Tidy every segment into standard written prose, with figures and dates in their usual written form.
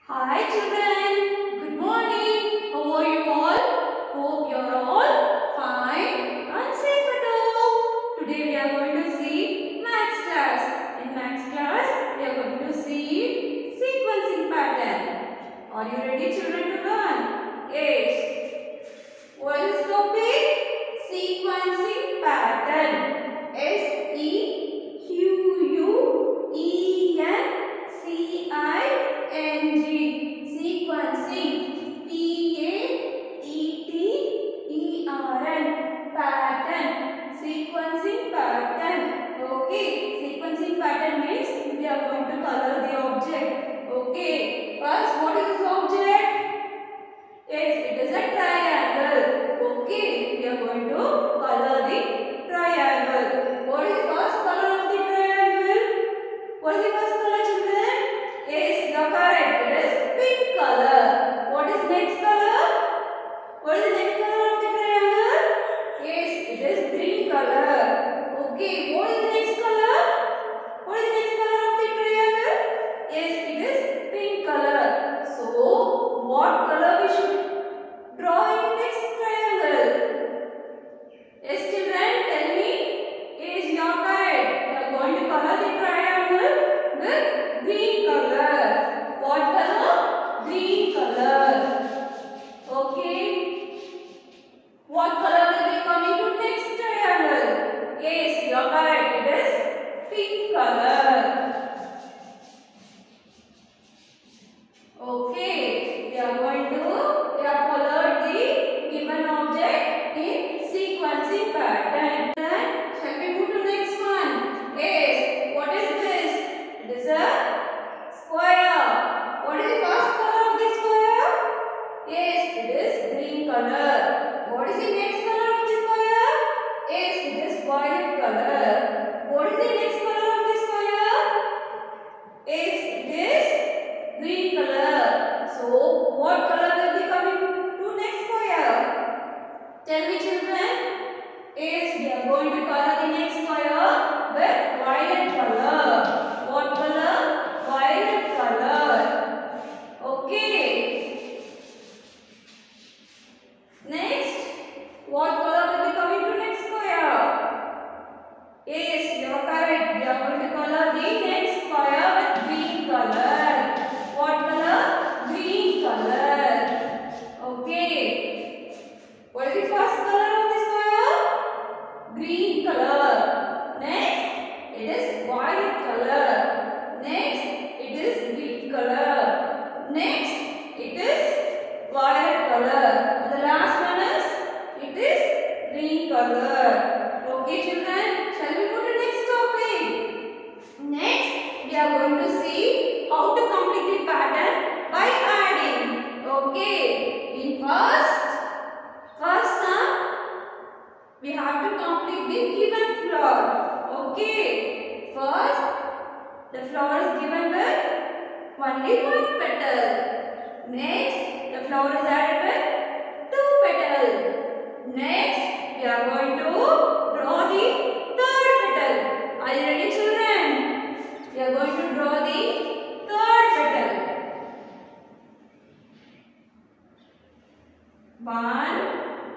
Hi children, good morning. How are you all? Hope you are all fine and safe at home. Today we are going to see maths class. In maths class, we are going to see sequencing pattern. Are you ready children to learn? Yes. What is the topic? Sequencing pattern. Sequencing. P-A-T-T-E-R-N. Pattern. Sequencing pattern. Okay. Sequencing pattern means we are going to color the object. Okay. First, what is this object? Yes, it is a triangle. Okay. We are going to color the triangle. What is the first color of the triangle? What is the first color, children? Yes, you are correct. It is pink color. What is next color? What is the next color of the triangle? Yes, it is green color. Okay, what is the next color? What is the next color of the triangle? Yes, it is pink color. So, what color we should draw in next triangle? Yes, children, tell me. Yes, you are correct. We are going to color the triangle with green color. What color? Green color. Okay. What color will be coming to next triangle? Yes, you are correct. It is pink color. Okay. We have colored the given object in sequencing pattern. Then, shall we move to next one? Yes. What is this? It is a square. What is the first color of the square? Yes, it is green color. What is the next color of the square? Yes, it is violet color. What is the next color of the square? Yes, it is green color. So, what color will be coming to next square? Tell me children. Yes, we are going to color the next square with violet color. What color? Violet color. Okay. Next, what color will be coming to next square? Yes, you are correct. We are going to color the next square with green color. What color? Green color. Okay. What is the first color of the square? Green color. Next, it is violet color. Next, it is green color. Next, it is violet color. And the last one is, it is green color. Okay children, shall we go to next topic? Next, we are going to see how to complete the pattern by adding. Okay, in first sum, we have to complete the given flower. Okay, first the flower is given with only one petal. Next, the flower is added with two petals. Next, we are going to draw the third petal. Are you ready children? We are going to draw the third petal. One,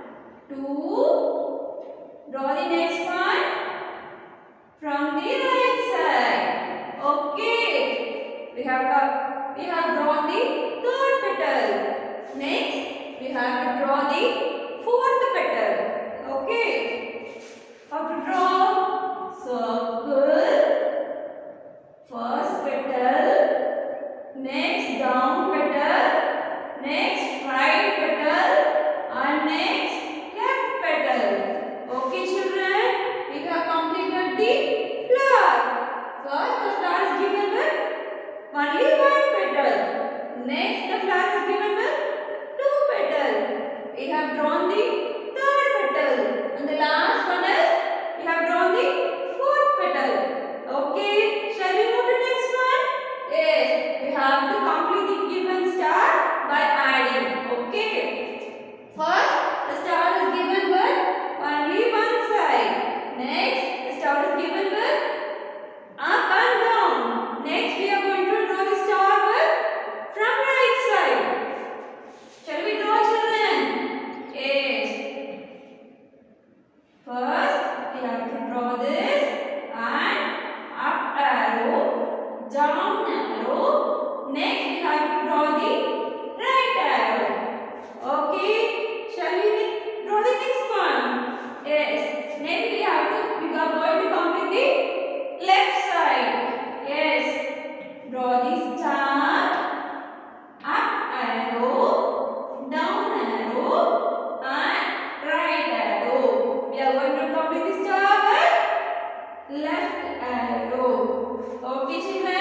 two, draw the next one from the right side. Okay, we have drawn the third petal. Next, we have to draw the fourth petal. Okay, how to draw? Circle, first petal, next down petal, next right petal, and next left petal. Okay children, we have completed the flower. First the flower is given with only one petal. Next the flower is given with two petals. We have drawn the third petal. And the last one is, we have drawn the fourth petal. Okay, shall we move to next one? Yes, we have to complete the given star by adding. Okay. First, the star is given with only one side. Next, the star is given with up and down. Next, we are going to draw the star with from right down arrow. Next we have to draw the right arrow. Okay, shall we draw the next one? Yes, next we are going to complete the left side. Yes, draw the star, up arrow, down arrow and right arrow. We are going to complete the star by left arrow. Okay children.